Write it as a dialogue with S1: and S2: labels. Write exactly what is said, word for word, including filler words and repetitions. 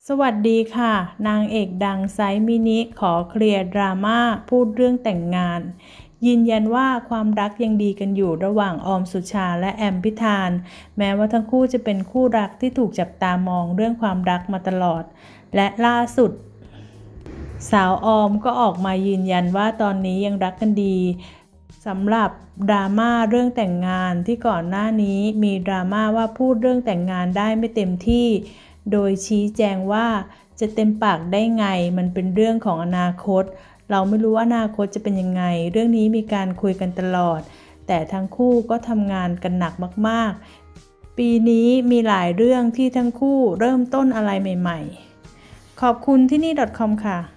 S1: สวัสดีค่ะ นางเอกดังไซส์มินิขอเคลียร์ดราม่าพูดเรื่องแต่งงานยืนยันว่าความรักยังดีกันอยู่ระหว่างออมสุชาและแอมพิธานแม้ว่าทั้งคู่จะเป็นคู่รักที่ถูกจับตามองเรื่องความรักมาตลอดและล่าสุดสาวออมก็ออกมายืนยันว่าตอนนี้ยังรักกันดีสำหรับดราม่าเรื่องแต่งงานที่ก่อนหน้านี้มีดราม่าว่าพูดเรื่องแต่งงานได้ไม่เต็มที่โดยชี้แจงว่าจะเต็มปากได้ไงมันเป็นเรื่องของอนาคตเราไม่รู้ว่าอนาคตจะเป็นยังไงเรื่องนี้มีการคุยกันตลอดแต่ทั้งคู่ก็ทำงานกันหนักมากๆปีนี้มีหลายเรื่องที่ทั้งคู่เริ่มต้นอะไรใหม่ๆขอบคุณที่นี่ .com ค่ะ